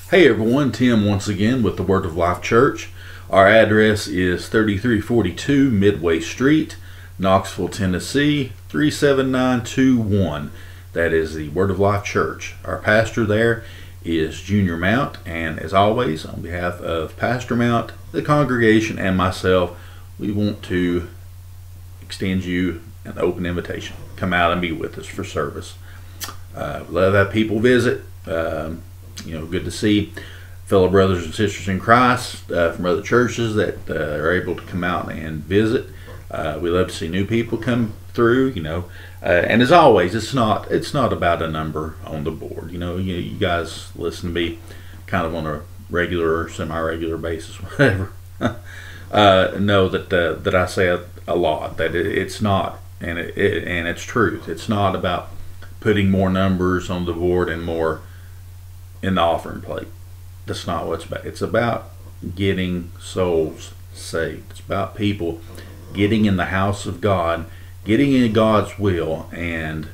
Hey everyone, Tim once again with the Word of Life Church. Our address is 3342 Midway Street, Knoxville, Tennessee 37921. That is the Word of Life Church. Our pastor there is Junior Mount, and as always, on behalf of Pastor Mount, the congregation, and myself, we want to extend you an open invitation. Come out and be with us for service. Love to have people visit. Good to see fellow brothers and sisters in Christ from other churches that are able to come out and visit. We love to see new people come through. And as always, it's not about a number on the board. You guys listen to me kind of on a regular or semi-regular basis, whatever. Know that I say a lot that it's not, and it's truth. It's not about putting more numbers on the board and more in the offering plate. That's not what it's about. It's about getting souls saved. It's about people getting in the house of God, getting in God's will, and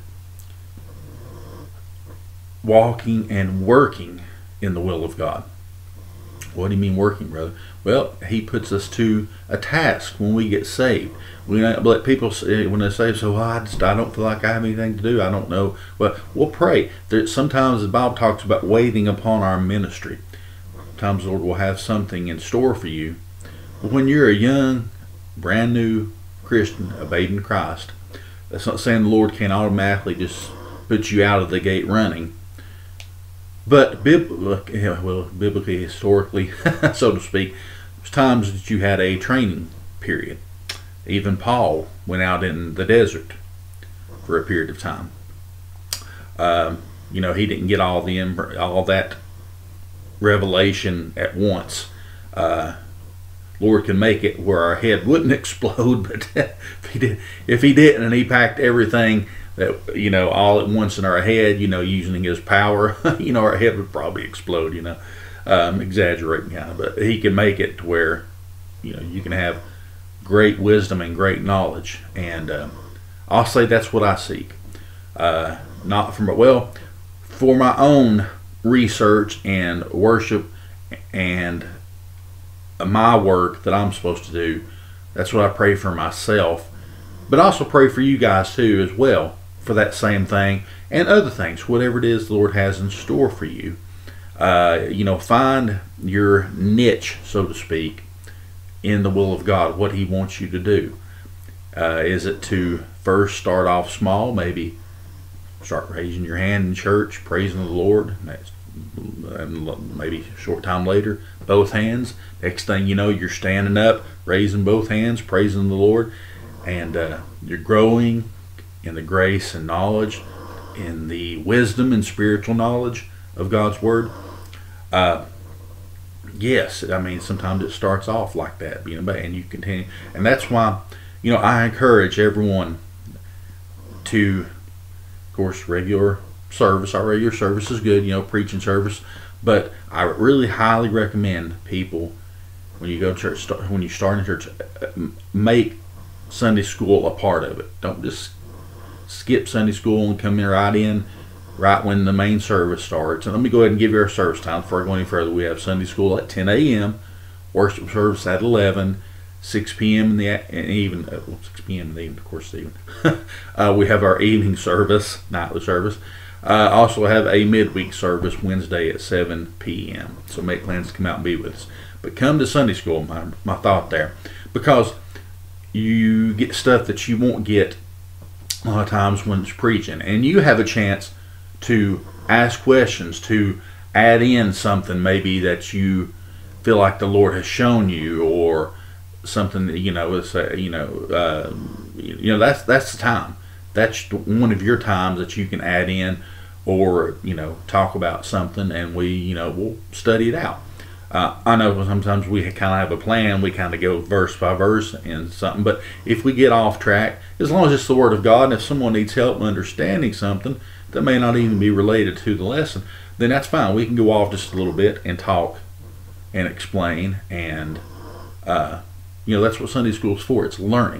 walking and working in the will of God. What do you mean working, brother? Well, he puts us to a task when we get saved. We don't let people say, when they say, so I don't feel like I have anything to do. I don't know. Well, we'll pray. Sometimes the Bible talks about waiting upon our ministry. Sometimes the Lord will have something in store for you. But when you're a young, brand new Christian, a babe in Christ, that's not saying the Lord can automatically just put you out of the gate running. But biblically, historically, so to speak, there's times that you had a training period. Even Paul went out in the desert for a period of time. He didn't get all that revelation at once. Lord can make it where our head wouldn't explode, but if he didn't, and he packed everything that all at once in our head, using his power, our head would probably explode. Exaggerating kind of, but he can make it to where you can have great wisdom and great knowledge, and I'll say that's what I seek. Not for my own research and worship and my work that I'm supposed to do. That's what I pray for myself, but also pray for you guys too as well for that same thing and other things, whatever it is the Lord has in store for you. Find your niche, so to speak, in the will of God, what he wants you to do. Is it to first start off small, maybe start raising your hand in church, praising the Lord, and maybe a short time later, both hands. Next thing you know, you're standing up, raising both hands, praising the Lord, and you're growing in the grace and knowledge, in the wisdom and spiritual knowledge of God's Word. Yes, sometimes it starts off like that, and you continue. And that's why, I encourage everyone to, of course, regular service. Our regular service is good, preaching service. But I really highly recommend people, when you go to church, when you start in church, make Sunday school a part of it. Don't just skip Sunday school and come in right when the main service starts. And let me go ahead and give you our service time before I go any further. We have Sunday school at 10 a.m., worship service at 11, 6 p.m. in the evening, 6 p.m. in the evening, of course, even. We have our evening service, nightly service. Also have a midweek service Wednesday at 7 p.m. So make plans to come out and be with us. But come to Sunday school, my thought there, because you get stuff that you won't get a lot of times when it's preaching, and you have a chance to ask questions, to add in something maybe that you feel like the Lord has shown you, or something that that's the time. That's one of your times that you can add in, or talk about something, and we'll study it out. I know sometimes we kind of have a plan. We kind of go verse by verse in something, but if we get off track, as long as it's the Word of God, and if someone needs help understanding something that may not even be related to the lesson, then that's fine. We can go off just a little bit and talk and explain, and that's what Sunday school is for. It's learning.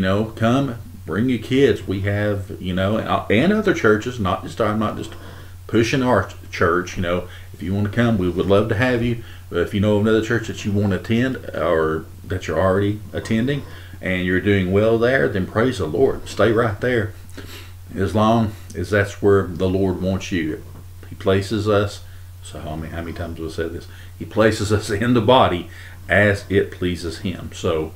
Come bring your kids. We have and other churches. I'm not just pushing our church. If you want to come, we would love to have you. But if you know of another church that you want to attend, or that you're already attending and you're doing well there, then praise the Lord. Stay right there, as long as that's where the Lord wants you. He places us, so how many times have I said this? He places us in the body as it pleases Him. So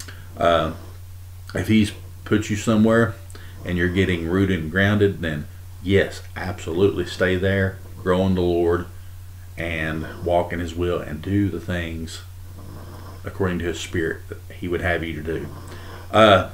if He's put you somewhere and you're getting rooted and grounded, then yes, absolutely stay there, grow in the Lord, and walk in His will, and do the things according to His Spirit that He would have you to do. Well,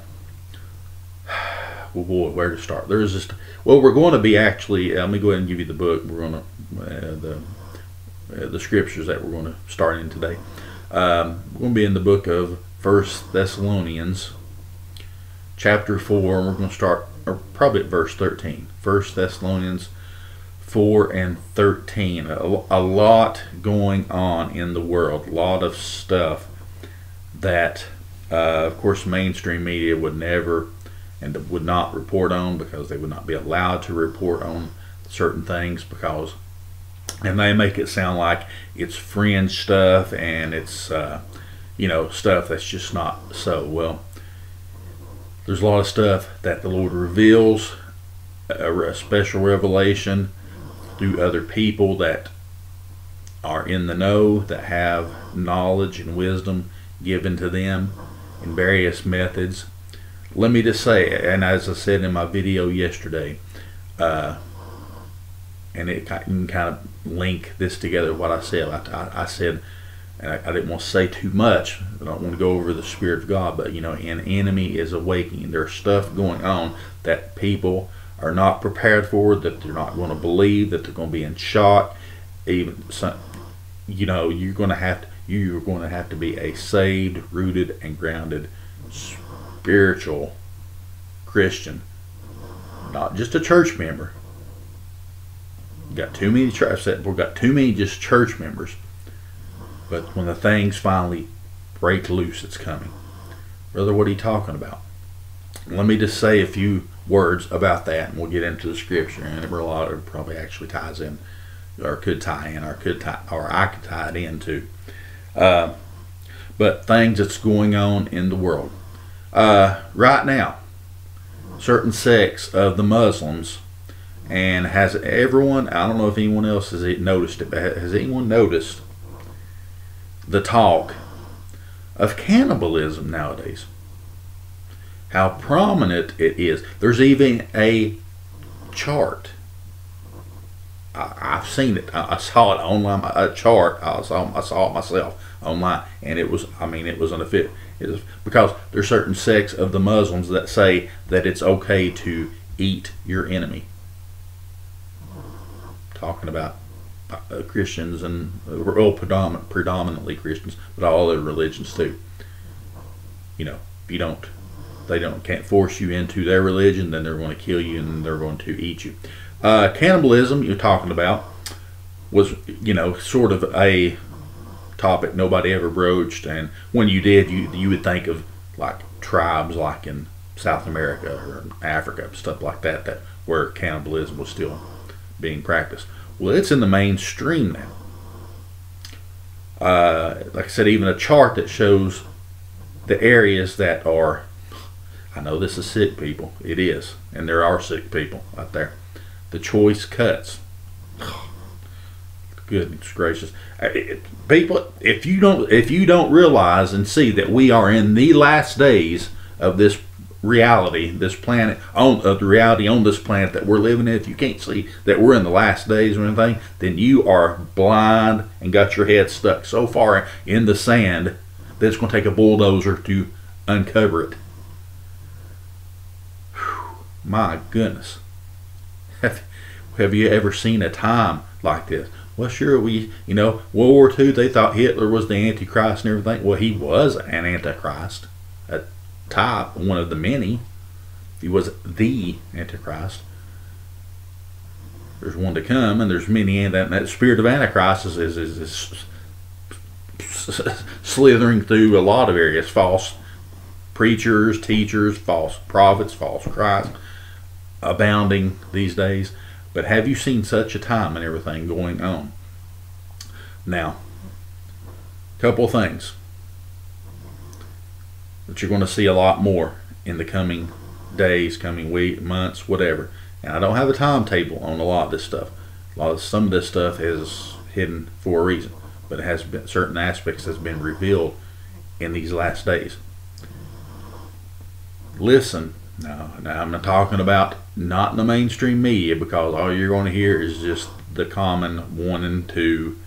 boy, where to start? There's just, well, we're going to be actually, let me go ahead and give you the book. We're going to, the scriptures that we're going to start in today. We're going to be in the book of 1 Thessalonians, chapter 4, and we're going to start probably at verse 13. 1 Thessalonians 4 and 13. A lot going on in the world. A lot of stuff that, of course, mainstream media would never and would not report on, because they would not be allowed to report on certain things, because, and they make it sound like it's fringe stuff and it's stuff that's just not so. Well, there's a lot of stuff that the Lord reveals, a special revelation through other people that are in the know, that have knowledge and wisdom given to them in various methods. Let me just say, and as I said in my video yesterday, and it can kind of link this together, what I said. I said, and I didn't want to say too much. I don't want to go over the Spirit of God, but an enemy is awakening. There's stuff going on that people are not prepared for, that they're not going to believe, that they're going to be in shock. Even some, you're going to have to be a saved, rooted, and grounded spiritual Christian, not just a church member. We've got too many just church members. But when the things finally break loose, it's coming. Brother, what are you talking about? Let me just say a few words about that, and we'll get into the scripture. And a lot of it probably actually ties in, or could tie in, or I could tie it in too. But things that's going on in the world. Right now, certain sects of the Muslims, and has everyone, I don't know if anyone else has noticed it, but has anyone noticed the talk of cannibalism nowadays? How prominent it is. There's even a chart. I've seen it. I saw it online. A chart. I saw it myself online, and it was unfit. It was because there's certain sects of the Muslims that say that it's okay to eat your enemy. Talking about Christians, and predominantly Christians, but all other religions too. If they can't force you into their religion, then they're going to kill you and they're going to eat you. Cannibalism you're talking about was sort of a topic nobody ever broached, and when you did, you would think of like tribes like in South America or Africa, stuff like that where cannibalism was still being practiced. Well, it's in the mainstream now. Like I said, even a chart that shows the areas that are, I know this is sick people, it is, and there are sick people out there. The choice cuts. Goodness gracious, people! If you don't realize and see that we are in the last days of this reality, this planet, the reality on this planet that we're living in, if you can't see that we're in the last days or anything, then you are blind and got your head stuck so far in the sand that it's going to take a bulldozer to uncover it. Whew, my goodness. Have you ever seen a time like this? Well, sure, World War II, they thought Hitler was the Antichrist and everything. Well, he was an Antichrist, a type, one of the many. He was the Antichrist. There's one to come, and there's many, and that spirit of Antichrist is slithering through a lot of areas. False preachers, teachers, false prophets, false Christ, abounding these days. But have you seen such a time and everything going on? Now, a couple of things that you're going to see a lot more in the coming days, coming week, months, whatever. And I don't have a timetable on a lot of this stuff. Some of this stuff is hidden for a reason, but it has been, certain aspects has been revealed in these last days. Listen, now I'm not talking about not in the mainstream media, because all you're going to hear is just the common 1 and 2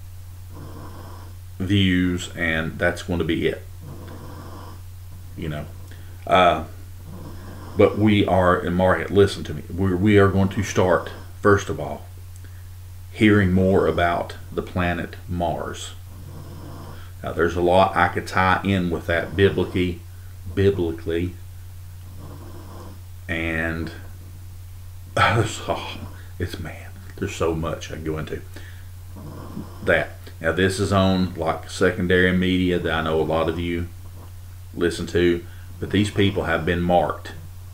views, and that's going to be it. But we are in market. Listen to me. We are going to start, first of all, hearing more about the planet Mars. Now, there's a lot I could tie in with that biblically, and there's so much I can go into that. Now, this is on like secondary media that I know a lot of you listen to, but these people have been marked.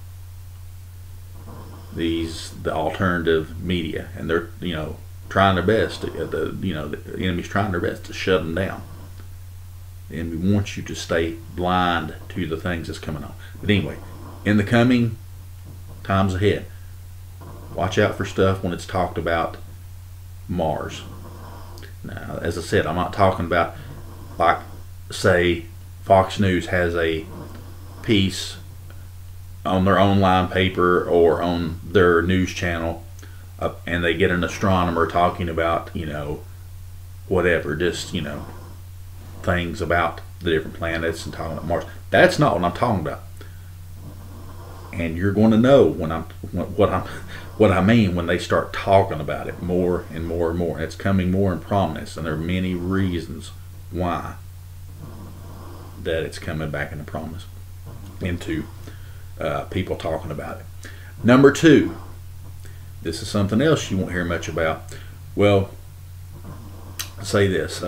The alternative media, and they're trying their best. The enemy's trying their best to shut them down. The enemy wants you to stay blind to the things that's coming on. But anyway, in the coming times ahead, watch out for stuff when it's talked about Mars. Now, as I said, I'm not talking about, like, say, Fox News has a piece on their online paper or on their news channel, and they get an astronomer talking about, whatever, just, things about the different planets and talking about Mars. That's not what I'm talking about. And you're going to know what I mean when they start talking about it more and more and more. It's coming more in prominence, and there are many reasons why that it's coming back into prominence, into people talking about it. Number 2, this is something else you won't hear much about. Well, say this.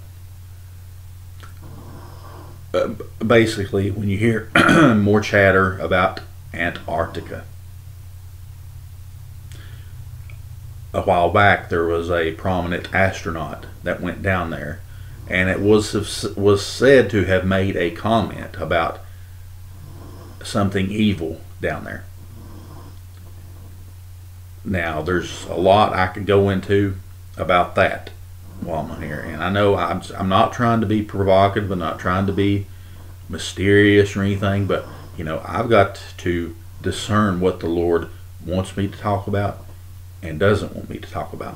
Basically, when you hear more chatter about Antarctica. A while back, there was a prominent astronaut that went down there, and it was said to have made a comment about something evil down there. Now, there's a lot I could go into about that while I'm here, and I know I'm not trying to be provocative, I'm not trying to be mysterious or anything, but I've got to discern what the Lord wants me to talk about and doesn't want me to talk about.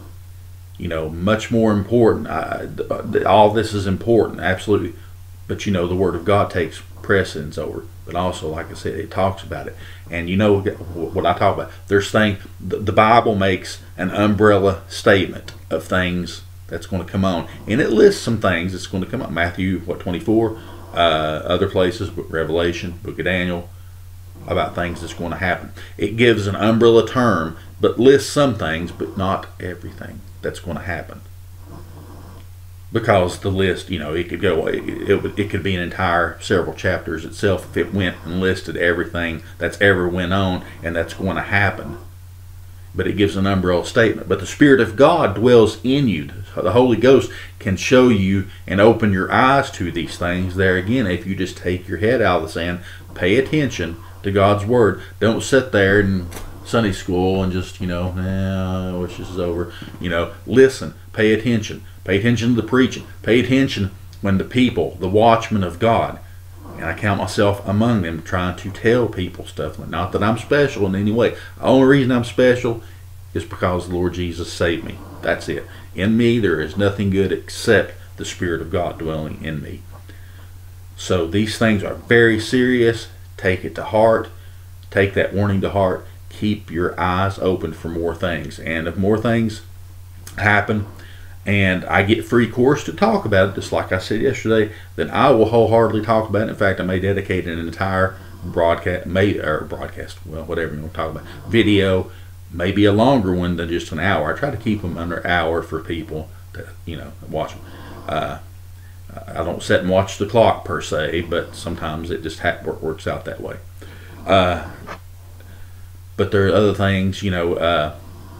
Much more important. All this is important, absolutely, but the Word of God takes precedence over. But also, like I said, it talks about it, and what I talk about. There's things. The Bible makes an umbrella statement of things that's going to come on, and it lists some things that's going to come on. Matthew 24. Other places, Revelation, Book of Daniel, about things that's going to happen. It gives an umbrella term, but lists some things, but not everything that's going to happen. Because the list, it could go, it could be an entire several chapters itself if it went and listed everything that's ever went on and that's going to happen. But it gives an umbrella statement. But the Spirit of God dwells in you. The Holy Ghost can show you and open your eyes to these things. There again, if you just take your head out of the sand, pay attention to God's Word. Don't sit there in Sunday school and just, I wish this is over. Listen, pay attention. Pay attention to the preaching. Pay attention when the people, the watchmen of God, and I count myself among them, trying to tell people stuff. Not that I'm special in any way. The only reason I'm special is because the Lord Jesus saved me. That's it. In me there is nothing good except the Spirit of God dwelling in me. So these things are very serious. Take it to heart. Take that warning to heart. Keep your eyes open for more things. And if more things happen, and I get free course to talk about it, just like I said yesterday, then I will wholeheartedly talk about it. In fact, I may dedicate an entire broadcast, whatever you want to talk about, video, maybe a longer one than just an hour. I try to keep them under an hour for people to, watch them. I don't sit and watch the clock per se, but sometimes it just works out that way. But there are other things,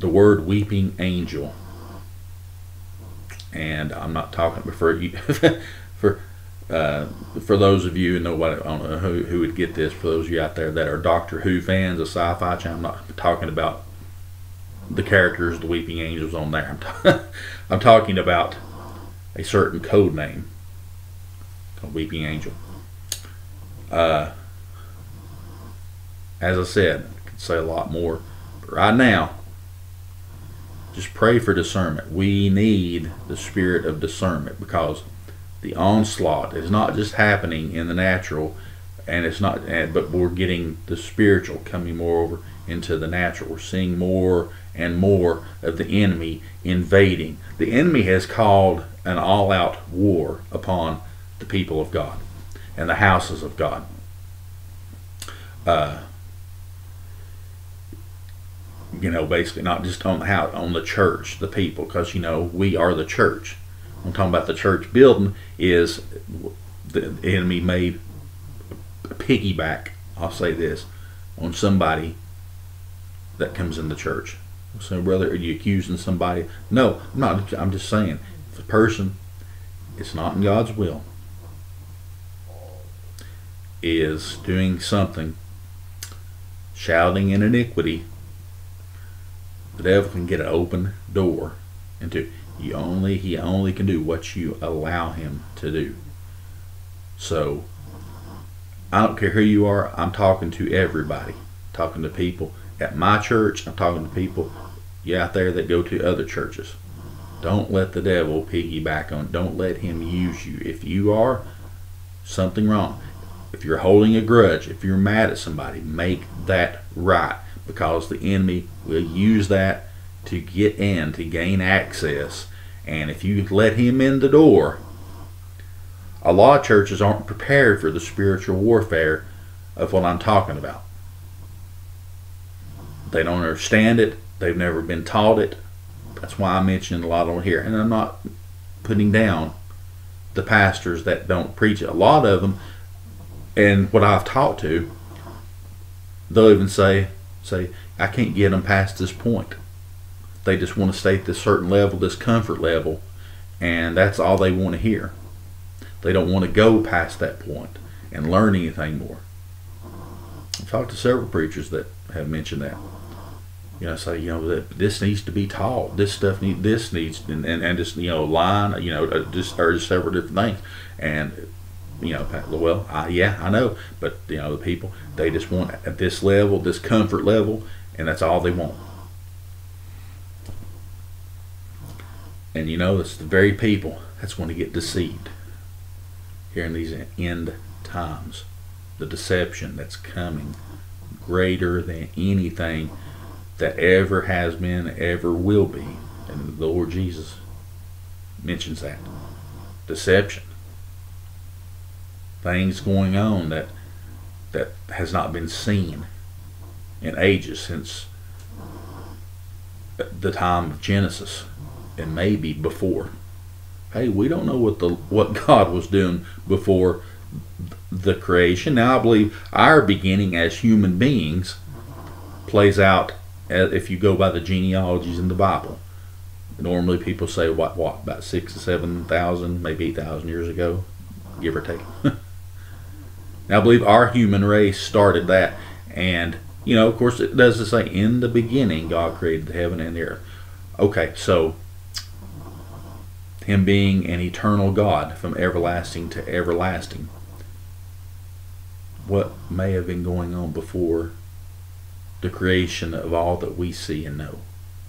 the word weeping angel. And I'm not talking for you for those of you, nobody, I don't know who would get this, for those of you out there that are Doctor Who fans of Sci-Fi Channel, I'm not talking about the characters, the weeping angels on there. I'm talking about a certain code name called Weeping Angel. As I said, I could say a lot more, but right now, just pray for discernment. We need the spirit of discernment, because the onslaught is not just happening in the natural, and it's not, but we're getting the spiritual coming more over into the natural. We're seeing more and more of the enemy invading. The enemy has called an all-out war upon the people of God and the houses of God. Basically not just on the house, on the church, the people, because we are the church. I'm talking about the church building is the enemy made a piggyback, I'll say this, on somebody that comes in the church. So, brother, are you accusing somebody? No, I'm not. I'm just saying, if a person is not in God's will, is doing something, shouting in iniquity, the devil can get an open door into. He only can do what you allow him to do. So I don't care who you are. I'm talking to everybody. I'm talking to people at my church. I'm talking to people out there that go to other churches. Don't let the devil piggyback on. Don't let him use you. If you are something wrong, if you're holding a grudge, if you're mad at somebody, make that right, because the enemy will use that to get in, to gain access. And if you let him in the door, a lot of churches aren't prepared for the spiritual warfare of what I'm talking about. They don't understand it. They've never been taught it. That's why I mentioned a lot on here. And I'm not putting down the pastors that don't preach it. A lot of them, and what I've talked to, they'll even say, I can't get them past this point. They just want to stay at this certain level, this comfort level, and that's all they want to hear. They don't want to go past that point and learn anything more. I've talked to several preachers that have mentioned that. Say, that this needs to be taught. This stuff needs, and just, line, just several different things. And, well, I know, but, the people, they just want at this level, this comfort level, and that's all they want. And it's the very people that's going to get deceived here in these end times. The deception that's coming greater than anything that ever has been, ever will be. And the Lord Jesus mentions that. Deception. Things going on that has not been seen in ages, since the time of Genesis, and maybe before. Hey, we don't know what God was doing before the creation. Now, I believe our beginning as human beings plays out, if you go by the genealogies in the Bible. Normally people say what about 6,000 to 7,000, maybe 8,000 years ago, give or take. Now, I believe our human race started that, and of course it does say in the beginning God created the heaven and the earth. Okay, so him being an eternal God from everlasting to everlasting, what may have been going on before the creation of all that we see and know?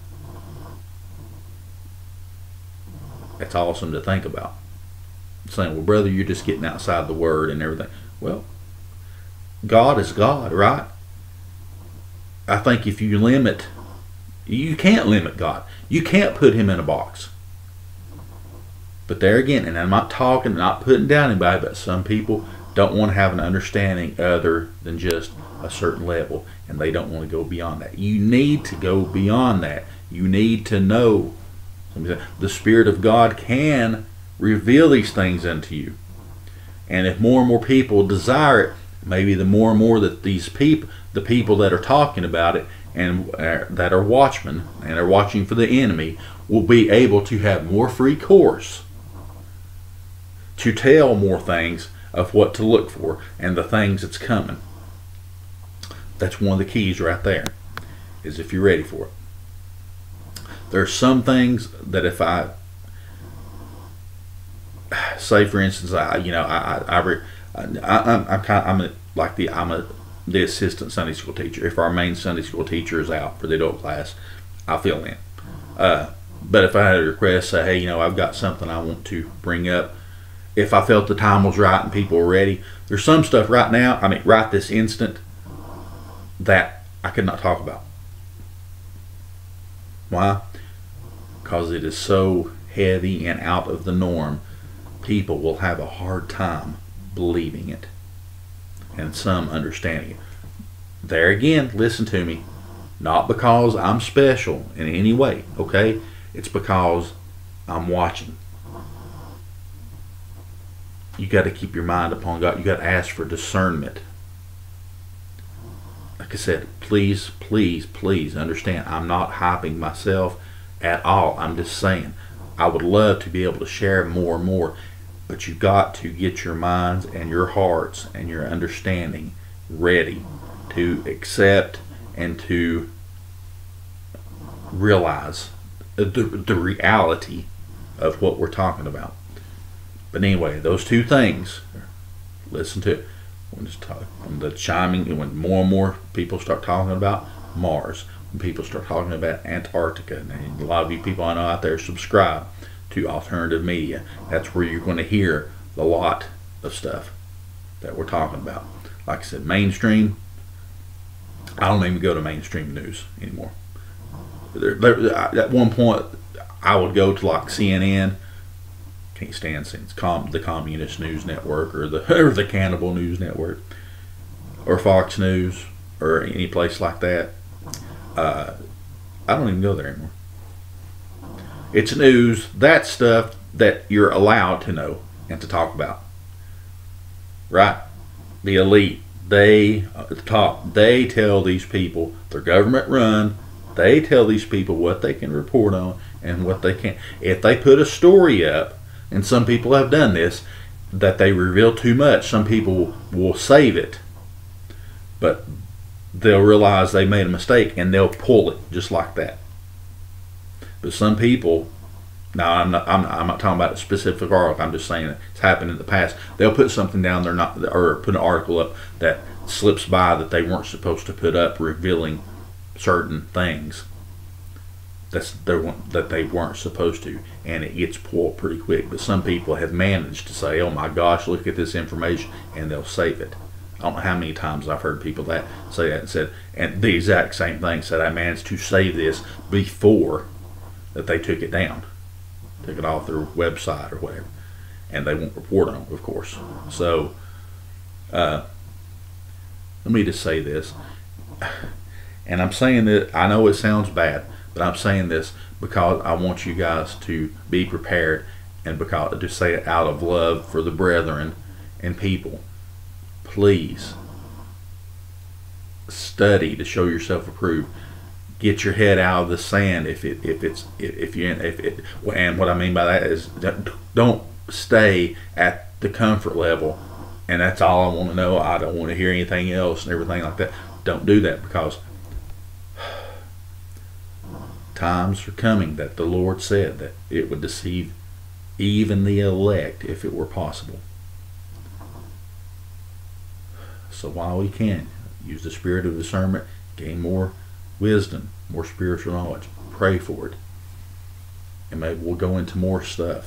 That's awesome to think about. Saying, well, brother, you're just getting outside the word and everything. Well, God is God, right? I think if you can't limit God. You can't put him in a box. But there again, and I'm not putting down anybody, but some people don't want to have an understanding other than just a certain level, and they don't want to go beyond that. You need to go beyond that. You need to know. The Spirit of God can reveal these things unto you. And if more and more people desire it, maybe the more and more that these people, the people that are talking about it, and that are watchmen and are watching for the enemy will be able to have more free course to tell more things of what to look for and the things that's coming. That's one of the keys right there, is if you're ready for it. There's some things that if I say, for instance, I'm the assistant Sunday school teacher. If our main Sunday school teacher is out for the adult class, I'll fill in. But if I had a request, say, hey, I've got something I want to bring up. If I felt the time was right and people were ready, there's some stuff right now, right this instant, that I could not talk about. Why? Because it is so heavy and out of the norm. People will have a hard time believing it, and some understanding it. There again, listen to me. Not because I'm special in any way, okay? It's because I'm watching. You got to keep your mind upon God. You got to ask for discernment. Like I said, please, please, please understand, I'm not hyping myself at all. I'm just saying, I would love to be able to share more and more, but you got to get your minds and your hearts and your understanding ready to accept and to realize the reality of what we're talking about. But anyway, those two things, listen to it. When the chiming, when more and more people start talking about Mars, when people start talking about Antarctica, and a lot of you people I know out there subscribe to alternative media, that's where you're going to hear a lot of stuff that we're talking about. Like I said, mainstream, I don't even go to mainstream news anymore. At one point, I would go to like CNN. Can't stand the Communist News Network or the Cannibal News Network or Fox News or any place like that. I don't even go there anymore. It's news, that stuff that you're allowed to know and to talk about. Right? The elite, they at the top, they tell these people, they're government run, they tell these people what they can report on and what they can't. If they put a story up, and some people have done this, that they reveal too much, some people will save it, but they'll realize they made a mistake and they'll pull it just like that. But some people, now I'm not talking about a specific article, I'm just saying it's happened in the past. They'll put something down there, or put an article up that slips by that they weren't supposed to put up, revealing certain things that they weren't supposed to, and it gets pulled pretty quick. But some people have managed to say, oh my gosh, look at this information, and they'll save it. I don't know how many times I've heard people say that and said, and the exact same thing, said I managed to save this before that they took it down, took it off their website or whatever, and they won't report on it, of course. So let me just say this, and I'm saying that, I know it sounds bad, but I'm saying this because I want you guys to be prepared, and because to say it out of love for the brethren and people. Please study to show yourself approved. Get your head out of the sand and what I mean by that is don't stay at the comfort level and that's all I want to know. I don't want to hear anything else and everything like that. Don't do that, because times are coming that the Lord said that it would deceive even the elect if it were possible. So while we can, use the spirit of discernment, gain more wisdom, more spiritual knowledge, pray for it, and maybe we'll go into more stuff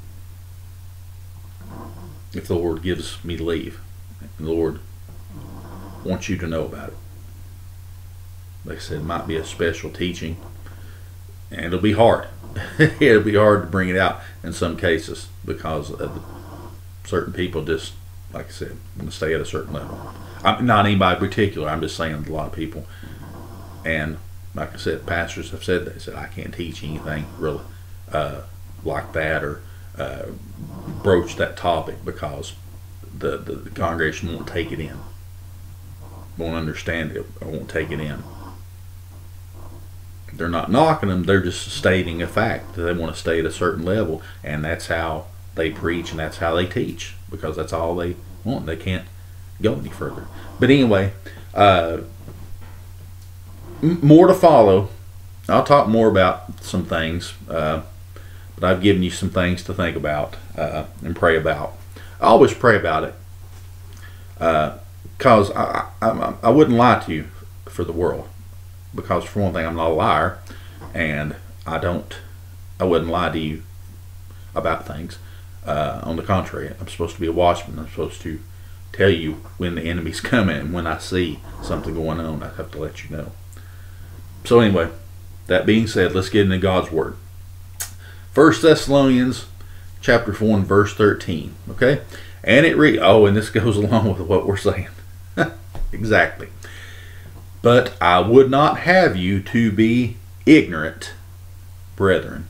if the Lord gives me leave and the Lord wants you to know about it. Like I said, it might be a special teaching, and it'll be hard. It'll be hard to bring it out in some cases because of certain people just, like I said, want to stay at a certain level. I'm not anybody in particular, I'm just saying a lot of people. And like I said, pastors have said that. They said, I can't teach anything really like that or broach that topic because the congregation won't take it in, won't understand it, or won't take it in. They're not knocking them. They're just stating a fact that they want to stay at a certain level, and that's how they preach and that's how they teach, because that's all they want. They can't go any further. But anyway, more to follow. I'll talk more about some things, but I've given you some things to think about and pray about. I always pray about it, because I wouldn't lie to you for the world, because for one thing, I'm not a liar, and I wouldn't lie to you about things. On the contrary, I'm supposed to be a watchman. I'm supposed to tell you when the enemy's coming, and when I see something going on, I have to let you know. So anyway, that being said, let's get into God's Word. 1 Thessalonians chapter 4 and verse 13. Okay? And it reads, and this goes along with what we're saying. Exactly. But I would not have you to be ignorant, brethren.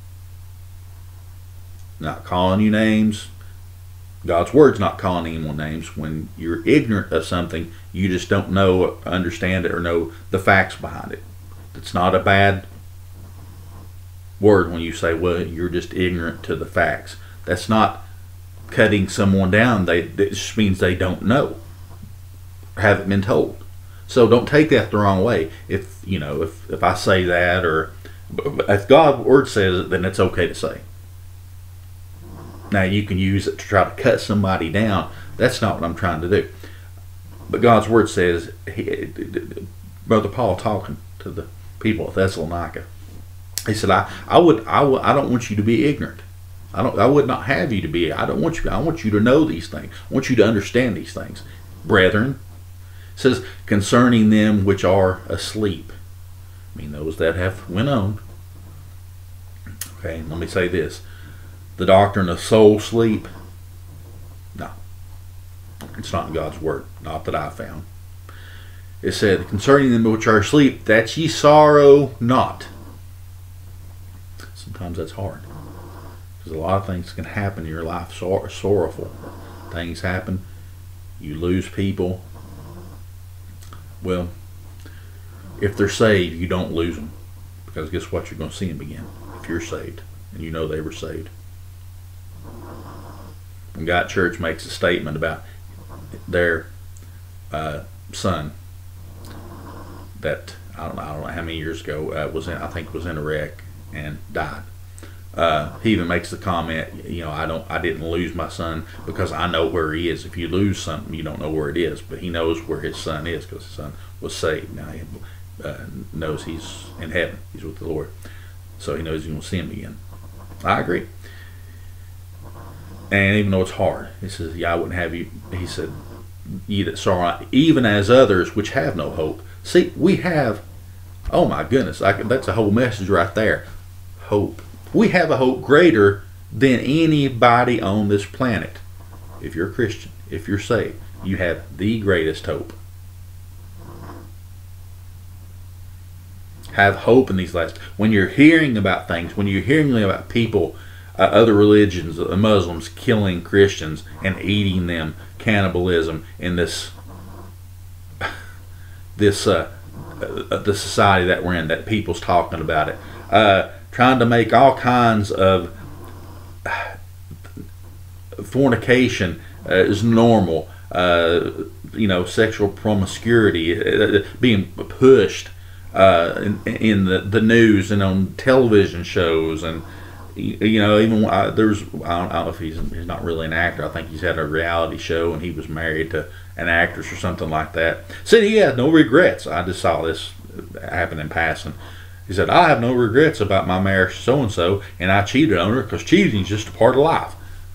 Not calling you names. God's Word's not calling anyone names. When you're ignorant of something, you just don't know, understand it, or know the facts behind it. It's not a bad word when you say, well, you're just ignorant to the facts. That's not cutting someone down. It just means they don't know or haven't been told. So don't take that the wrong way. If I say that, or if God's Word says it, then it's okay to say. Now you can use it to try to cut somebody down. That's not what I'm trying to do. But God's Word says, Brother Paul talking to the people of Thessalonica, he said, I don't want you to be ignorant. I would not have you to be. I want you to know these things. I want you to understand these things, brethren. It says, concerning them which are asleep. I mean, those that have went on. Okay, let me say this. The doctrine of soul sleep, no. It's not in God's Word. Not that I found. It said, concerning them which are asleep, that ye sorrow not. Sometimes that's hard, because a lot of things can happen in your life, sorrowful things happen. You lose people. Well, if they're saved, you don't lose them, because guess what? You're going to see them again if you're saved, and you know they were saved. When God Church makes a statement about their son that I don't know how many years ago I think was in a wreck and died. He even makes the comment, I didn't lose my son because I know where he is. If you lose something, you don't know where it is, but he knows where his son is because his son was saved. Now he knows he's in heaven. He's with the Lord, so he knows he's going to see him again. I agree. And even though it's hard, he says, I wouldn't have you. He said, ye that sorrow, even as others which have no hope. See, we have, oh my goodness, that's a whole message right there. Hope. We have a hope greater than anybody on this planet. If you're a Christian, if you're saved, you have the greatest hope. Have hope in these last. When you're hearing about things, when you're hearing about people, other religions, Muslims killing Christians and eating them, cannibalism in the society that we're in, that people's talking about it, trying to make all kinds of fornication is normal, sexual promiscuity being pushed in the news and on television shows, and even there's I don't know if he's not really an actor. I think he's had a reality show and he was married to an actress or something like that. Said he had no regrets. I just saw this happen in passing. He said, I have no regrets about my marriage to so and so, and I cheated on her because cheating is just a part of life.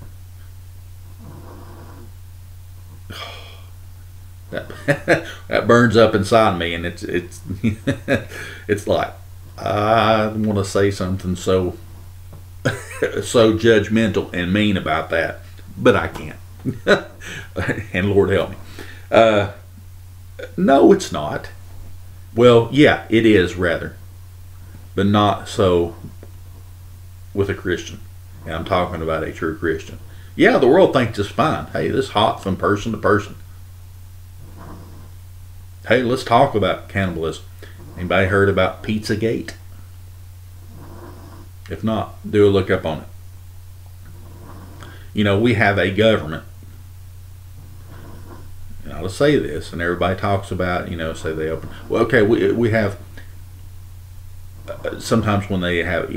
That burns up inside me, and it's it's like I want to say something so judgmental and mean about that, but I can't. And Lord help me. No, it's not. Well, yeah, it is rather, but not so with a Christian. And I'm talking about a true Christian. Yeah, the world thinks it's fine. Hey, this is hot from person to person. Hey, let's talk about cannibalism. Anybody heard about Pizzagate? If not, do a look up on it. We have a government. And I'll say this, and everybody talks about, say they open. Well, okay, we have. Sometimes when they have,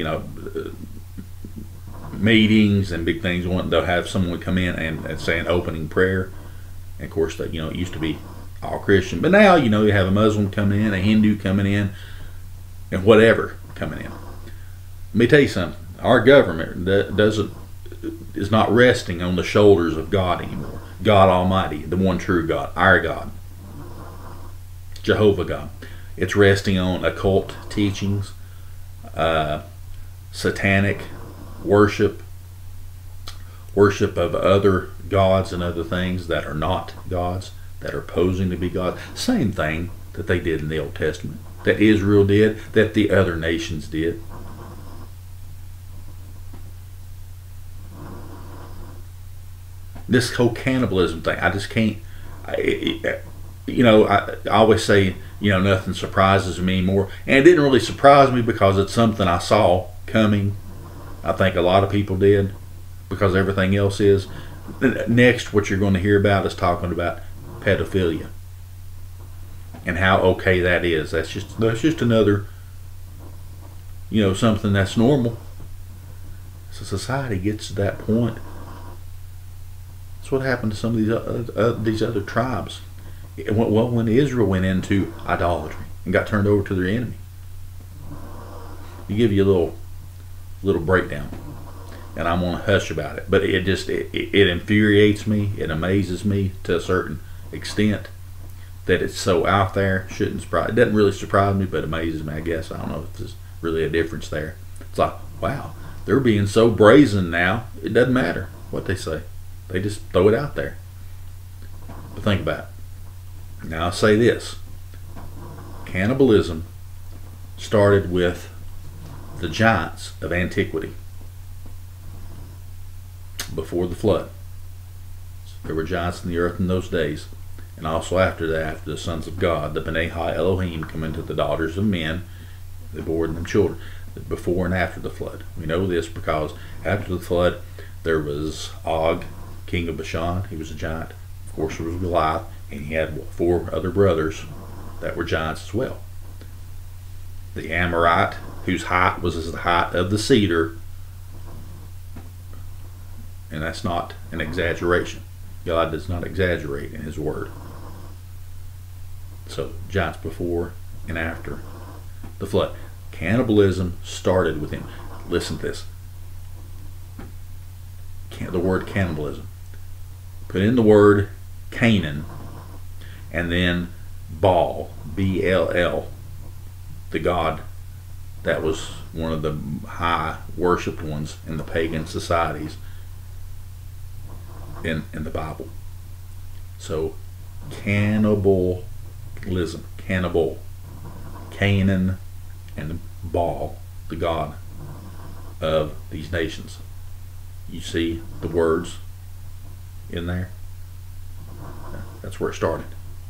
meetings and big things, they'll have someone come in and say an opening prayer. And of course, it used to be all Christian, but now you have a Muslim coming in, a Hindu coming in, and whatever coming in. Let me tell you something. Our government is not resting on the shoulders of God anymore. God Almighty, the one true God, our God, Jehovah God. It's resting on occult teachings, satanic worship of other gods and other things that are not gods, that are posing to be gods. Same thing that they did in the Old Testament, that Israel did, that the other nations did. This whole cannibalism thing, I just can't. I always say, nothing surprises me more. And it didn't really surprise me because it's something I saw coming. I think a lot of people did, because everything else is. Next, what you're going to hear about is talking about pedophilia and how okay that is. That's just another, something that's normal. So society gets to that point. That's what happened to some of these other tribes. Well, when Israel went into idolatry and got turned over to their enemy. You give you a little breakdown, and I'm gonna hush about it. But it infuriates me. It amazes me to a certain extent that it's so out there. Shouldn't surprise. It doesn't really surprise me, but amazes me. I guess I don't know if there's really a difference there. It's like, wow, they're being so brazen now. It doesn't matter what they say. They just throw it out there. But think about it. Now I'll say this. Cannibalism started with the giants of antiquity. Before the flood. There were giants in the earth in those days. And also after that, after the sons of God, the B'nai Ha Elohim, come into the daughters of men. They bore them children. Before and after the flood. We know this because after the flood, there was Og, king of Bashan. He was a giant. Of course, there was Goliath, and he had 4 other brothers that were giants as well. The Amorite, whose height was as the height of the cedar, and that's not an exaggeration. God does not exaggerate in his word. So, giants before and after the flood. Cannibalism started with him. Listen to this. The word cannibalism. Put in the word Canaan, and then Baal, B-L-L, the god that was one of the high worshipped ones in the pagan societies in the Bible. So cannibalism, cannibal, Canaan, and Baal, the god of these nations. You see the words in there? That's where it started.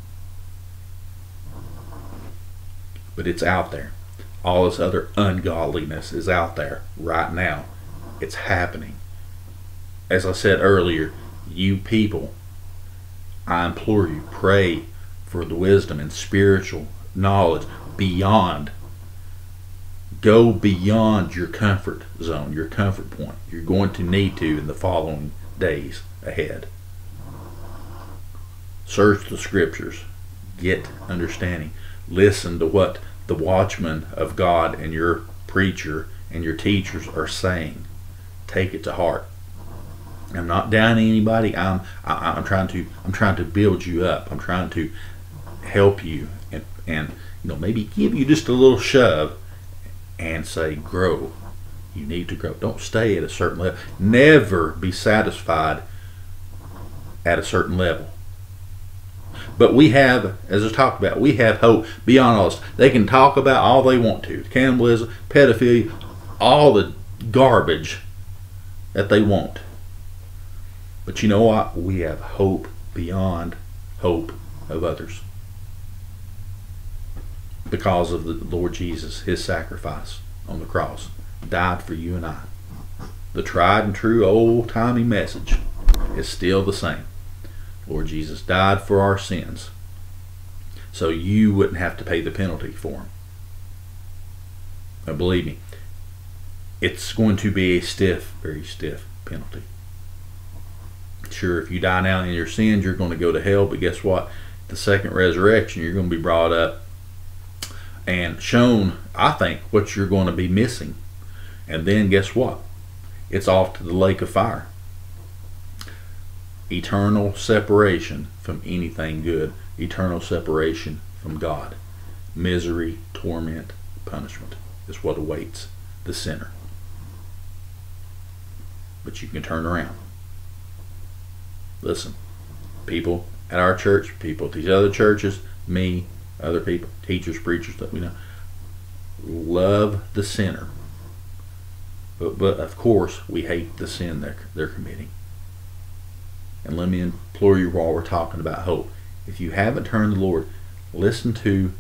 But it's out there. All this other ungodliness is out there right now. It's happening. As I said earlier, you people, I implore you, pray for the wisdom and spiritual knowledge beyond. Go beyond your comfort zone, your comfort point. You're going to need to in the following days ahead. Search the scriptures. Get understanding. Listen to what the watchmen of God and your preacher and your teachers are saying. Take it to heart. I'm not downing anybody. I'm trying to build you up. I'm trying to help you and maybe give you just a little shove and say, grow. You need to grow. Don't stay at a certain level. Never be satisfied at a certain level. But we have, as I talked about, we have hope beyond all this. They can talk about all they want to. Cannibalism, pedophilia, all the garbage that they want. But you know what? We have hope beyond hope of others. Because of the Lord Jesus, his sacrifice on the cross. died for you and I. The tried and true old-timey message is still the same. Lord Jesus died for our sins so you wouldn't have to pay the penalty for them. Now believe me, it's going to be a stiff, very stiff penalty. Sure, if you die now in your sins, you're going to go to hell, but guess what? The second resurrection, you're going to be brought up and shown, I think, what you're going to be missing. And then guess what? It's off to the lake of fire. Eternal separation from anything good. Eternal separation from God. Misery, torment, punishment is what awaits the sinner. But you can turn around. Listen, people at our church, people at these other churches, me, other people, teachers, preachers that we know, love the sinner. But of course, we hate the sin they're committing. And let me implore you while we're talking about hope. If you haven't turned to the Lord, listen to.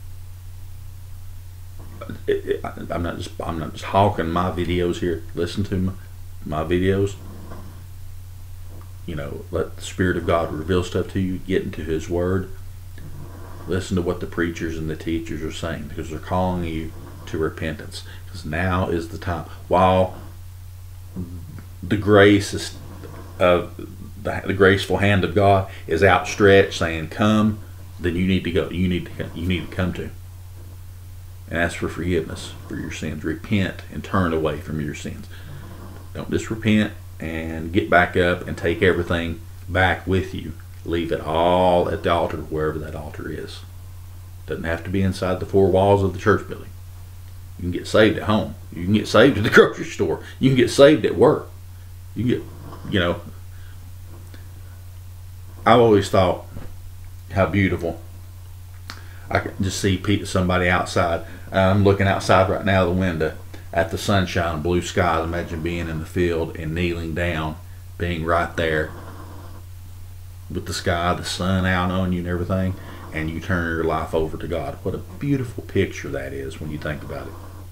I'm not just hawking my videos here. Listen to my videos. You know, let the Spirit of God reveal stuff to you. Get into His Word. Listen to what the preachers and the teachers are saying, because they're calling you to repentance. Because now is the time. While the grace is the graceful hand of God is outstretched, saying, "Come," then you need to go. You need to come to and ask for forgiveness for your sins. Repent and turn away from your sins. Don't just repent and get back up and take everything back with you. Leave it all at the altar, wherever that altar is. Doesn't have to be inside the four walls of the church building. You can get saved at home. You can get saved at the grocery store. You can get saved at work. You can get, you know. I've always thought how beautiful. I can just see somebody outside. I'm looking outside right now the window at the sunshine, blue skies. Imagine being in the field and kneeling down, being right there with the sky, the sun out on you and everything, and you turn your life over to God. What a beautiful picture that is when you think about it.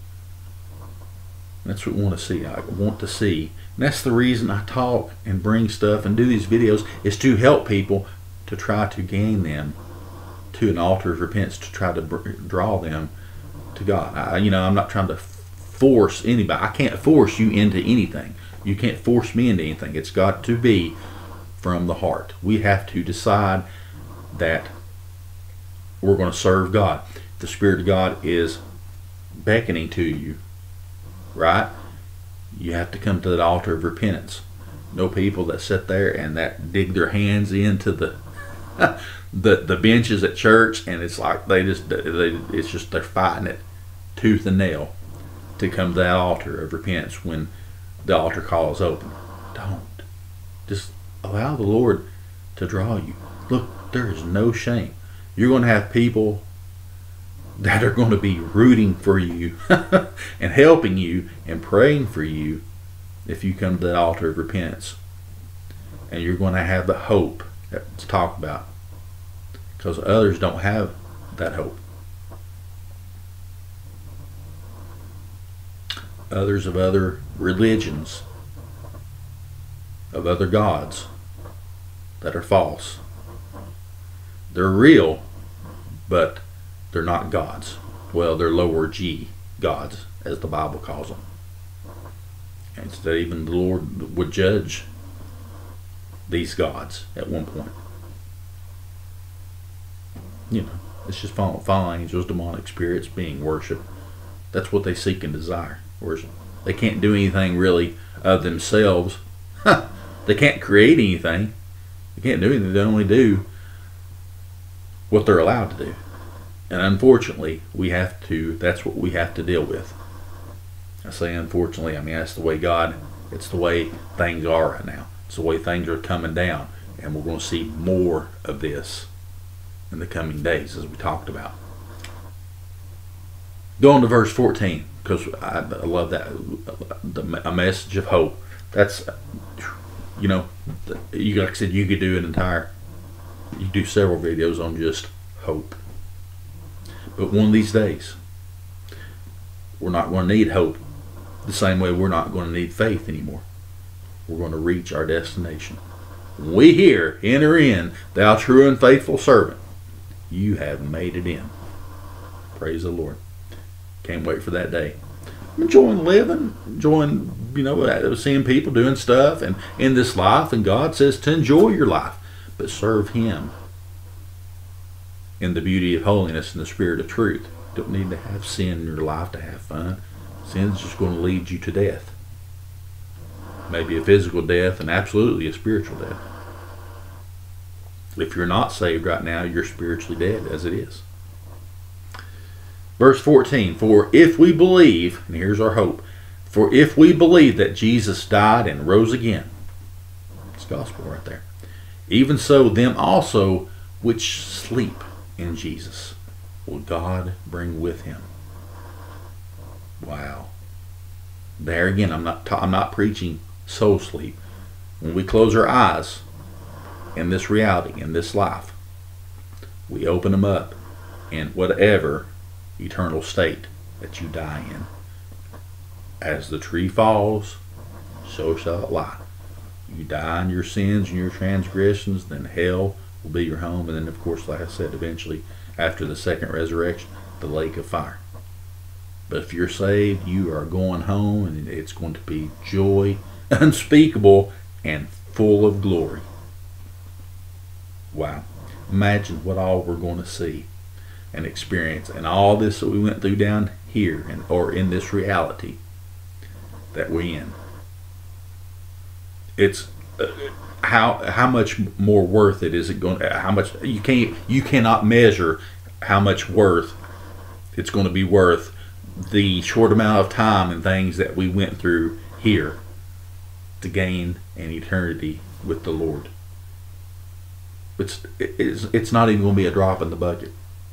That's what we want to see. I want to see. And that's the reason I talk and bring stuff and do these videos, is to help people, to try to gain them to an altar of repentance, to try to draw them to God. I'm not trying to force anybody. I can't force you into anything. You can't force me into anything. It's got to be from the heart. We have to decide that we're going to serve God. The Spirit of God is beckoning to you, right? You have to come to that altar of repentance. No people that sit there and that dig their hands into the the benches at church, and it's like they're fighting it tooth and nail to come to that altar of repentance when the altar call is open. Don't. Just allow the Lord to draw you. Look, there is no shame. You're going to have people that are going to be rooting for you and helping you and praying for you if you come to that altar of repentance. And you're going to have the hope that's talked about, because others don't have that hope. Others of other religions, of other gods that are false. They're real, but they're not gods. Well, they're lower G gods, as the Bible calls them. And that even the Lord would judge these gods at one point. It's just fallen angels, demonic spirits being worshipped. That's what they seek and desire, worship. They can't do anything really of themselves. They can't create anything. They can't do anything. They only do what they're allowed to do. And unfortunately, that's what we have to deal with. I say unfortunately, that's the way it's the way things are right now. It's the way things are coming down. And we're going to see more of this in the coming days, as we talked about. Go on to verse 14, because I love that. A message of hope. That's, like I said, you could do you do several videos on just hope. But one of these days, we're not going to need hope The same way we're not going to need faith anymore. We're going to reach our destination. We hear, enter in, thou true and faithful servant. You have made it in. Praise the Lord. Can't wait for that day. I'm enjoying living, enjoying, seeing people doing stuff and in this life. And God says to enjoy your life, but serve Him in the beauty of holiness and the spirit of truth. You don't need to have sin in your life to have fun. Sin's just going to lead you to death. Maybe a physical death and absolutely a spiritual death. If you're not saved right now, you're spiritually dead as it is. Verse 14, for if we believe, and here's our hope, for if we believe that Jesus died and rose again, it's gospel right there, even so them also which sleep in Jesus will God bring with Him. Wow. There again, I'm not preaching soul sleep. When we close our eyes in this reality, in this life, we open them up in whatever eternal state that you die in. As the tree falls, so shall it lie. You die in your sins and your transgressions, then hell will be your home, and then of course, like I said, eventually after the second resurrection, the lake of fire. But if you're saved, you are going home, and it's going to be joy unspeakable and full of glory. Wow. Imagine what all we're going to see and experience, and all this that we went through down here, or in this reality that we're in. It's how much more worth it is it going? How much you cannot measure how much worth it's going to be worth the short amount of time and things that we went through here to gain an eternity with the Lord. It's not even going to be a drop in the bucket.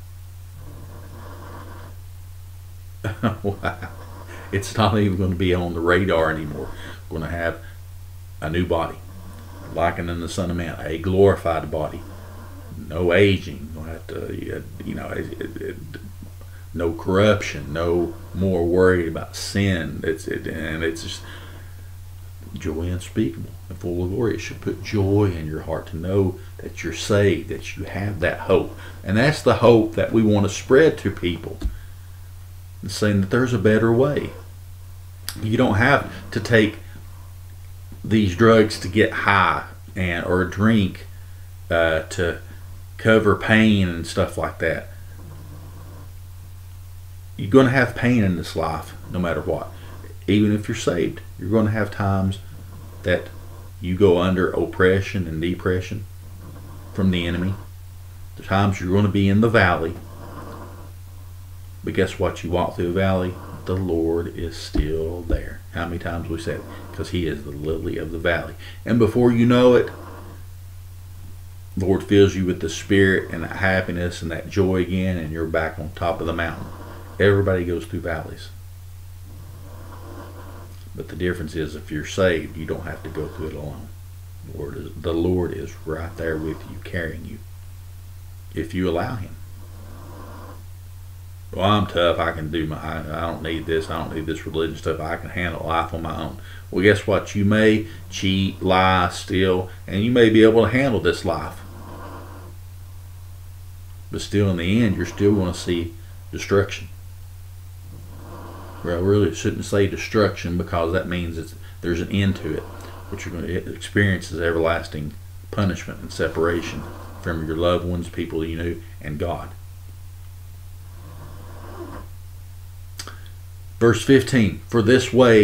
Wow. It's not even going to be on the radar anymore. We're going to have a new body, likened in the Son of Man, a glorified body, no aging, don't have to, no corruption, no more worried about sin. It's just joy unspeakable and full of glory. It should put joy in your heart to know that you're saved, that you have that hope, and that's the hope that we want to spread to people. Saying that there's a better way. You don't have to take these drugs to get high or drink to cover pain and stuff like that. You're going to have pain in this life no matter what. Even if you're saved, you're going to have times that you go under oppression and depression from the enemy. The times you're going to be in the valley. But guess what? You walk through the valley, the Lord is still there. How many times we said it? Because He is the lily of the valley. And before you know it, the Lord fills you with the Spirit and that happiness and that joy again, and you're back on top of the mountain. Everybody goes through valleys. But the difference is, if you're saved, you don't have to go through it alone. The Lord is right there with you, carrying you, if you allow Him. Well, I'm tough. I can do I don't need this. I don't need this religion stuff. I can handle life on my own. Well, guess what? You may cheat, lie, steal, and you may be able to handle this life. But still, in the end, you're still going to see destruction. Well, I really shouldn't say destruction, because that means there's an end to it. What you're going to experience is everlasting punishment and separation from your loved ones, people you knew, and God. Verse 15, verse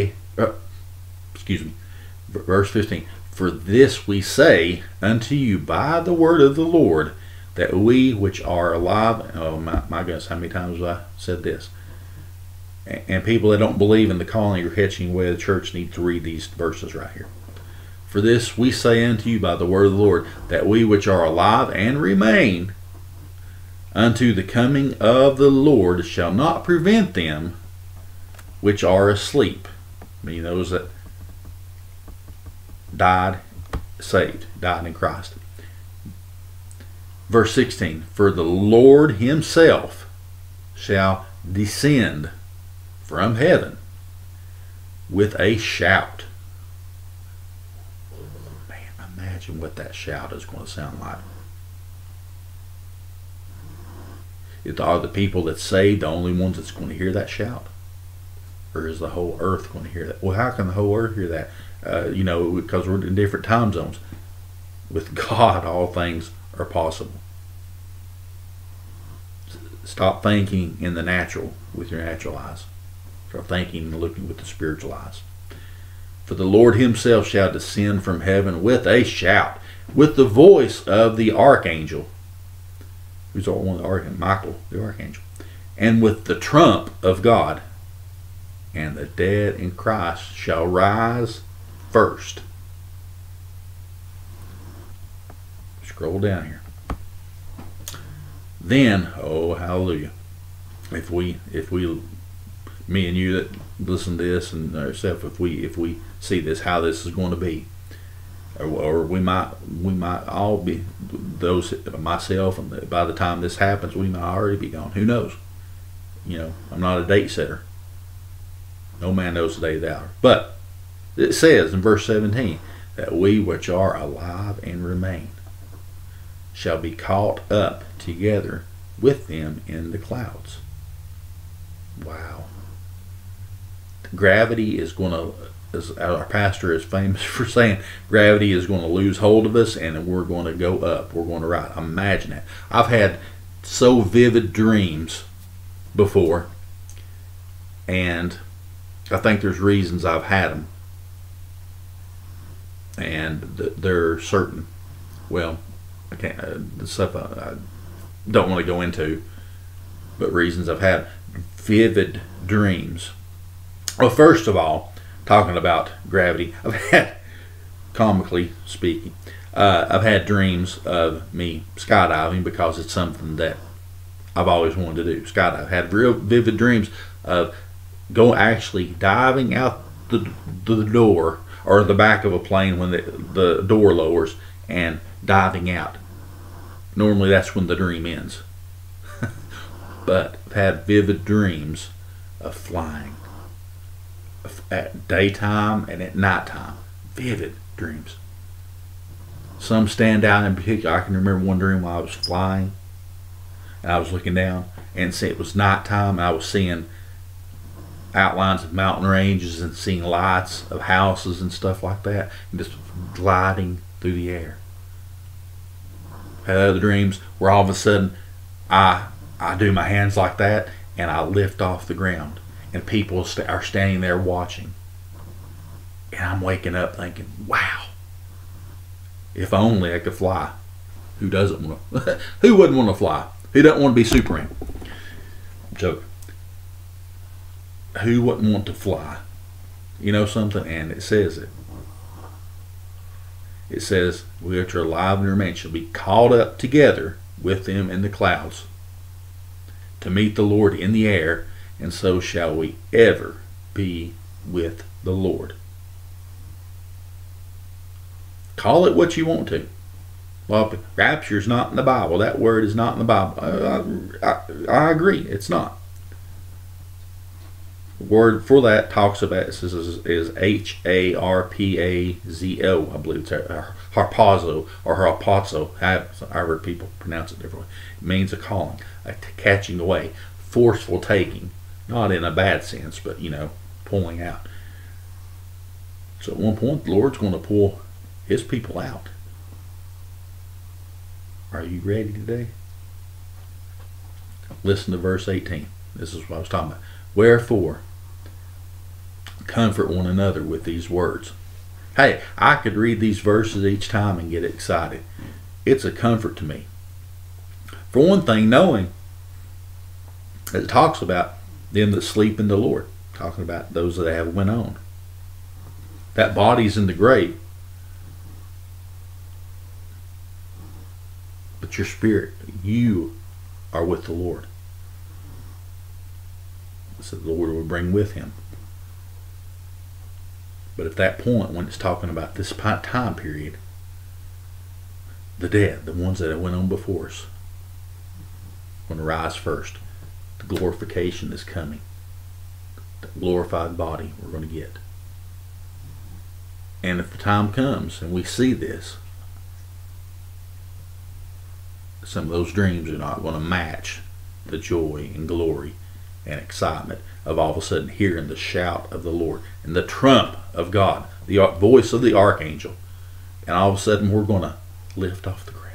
15, for this we say unto you by the word of the Lord, that we which are alive, oh my goodness, how many times have I said this? And people that don't believe in the calling or catching away of the church need to read these verses right here. For this we say unto you by the word of the Lord, that we which are alive and remain unto the coming of the Lord shall not prevent them which are asleep. Meaning those that died in Christ. Verse 16, for the Lord Himself shall descend from heaven with a shout. Man, imagine what that shout is going to sound like. Are the people that saved the only ones that's going to hear that shout? Or is the whole earth going to hear that? Well, how can the whole earth hear that? Because we're in different time zones. With God, all things are possible. Stop thinking in the natural with your natural eyes. Start thinking and looking with the spiritual eyes. For the Lord himself shall descend from heaven with a shout, with the voice of the archangel. Who's one of the archangels? Michael, the archangel. And with the trump of God. And the dead in Christ shall rise first. Scroll down here. Then, oh hallelujah, if we me and you that listen to this and ourselves, if we see this, how this is going to be, or we might all be those, myself, and by the time this happens, we might already be gone. Who knows? I'm not a date setter. No man knows the day of the hour. But it says in verse 17 that we which are alive and remain shall be caught up together with them in the clouds. Wow. Gravity is going to, as our pastor is famous for saying, gravity is going to lose hold of us and we're going to go up. We're going to ride. Imagine that. I've had so vivid dreams before, and I think there's reasons I've had them. And they're certain. Well, I can't, the stuff I don't want to go into, but reasons I've had vivid dreams. Well, first of all, talking about gravity, I've had, comically speaking, I've had dreams of me skydiving because it's something that I've always wanted to do. Skydive. I've had real vivid dreams of actually diving out the door or the back of a plane when the door lowers and diving out. Normally that's when the dream ends. But I've had vivid dreams of flying at daytime and at nighttime. Vivid dreams. Some stand out in particular. I can remember one dream while I was flying and I was looking down and it was nighttime and I was seeing outlines of mountain ranges and seeing lights of houses and stuff like that, and just gliding through the air. Had other dreams where all of a sudden I do my hands like that and I lift off the ground and people are standing there watching, and I'm waking up thinking, wow, if only I could fly. Who doesn't want to? Who wouldn't want to fly? Who doesn't want to be Superman? Joke. Who wouldn't want to fly? You know something? And it says it. It says, we which are alive and remain shall be caught up together with them in the clouds to meet the Lord in the air, and so shall we ever be with the Lord. Call it what you want to. Well, rapture is not in the Bible. That word is not in the Bible. I agree. It's not. The word for that talks about is Harpazo, I believe it's harpazo or harpazo. I heard people pronounce it differently. It means a calling, a catching away, forceful taking, not in a bad sense, but pulling out. So at one point, the Lord's going to pull His people out. Are you ready today? Listen to verse 18. This is what I was talking about. Wherefore, comfort one another with these words. Hey, I could read these verses each time and get excited. It's a comfort to me. For one thing, knowing that it talks about them that sleep in the Lord, talking about those that have went on. That body's in the grave, but your spirit, you are with the Lord. So the Lord will bring with Him. But at that point, when it's talking about this time period, the dead, the ones that went on before us, going to rise first. The glorification is coming. The glorified body we're going to get. And if the time comes and we see this, some of those dreams are not going to match the joy and glory and excitement of all of a sudden hearing the shout of the Lord and the trump of God, the voice of the archangel, and all of a sudden we're going to lift off the ground.